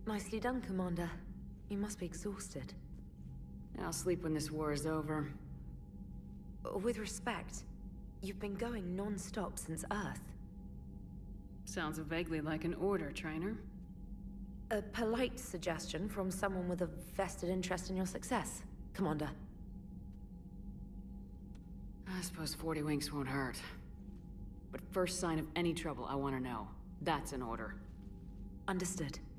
Nicely done, Commander. You must be exhausted. I'll sleep when this war is over. With respect, you've been going non-stop since Earth. Sounds vaguely like an order, Traynor. A polite suggestion from someone with a vested interest in your success, Commander. I suppose 40 winks won't hurt. But first sign of any trouble, I want to know. That's an order. Understood.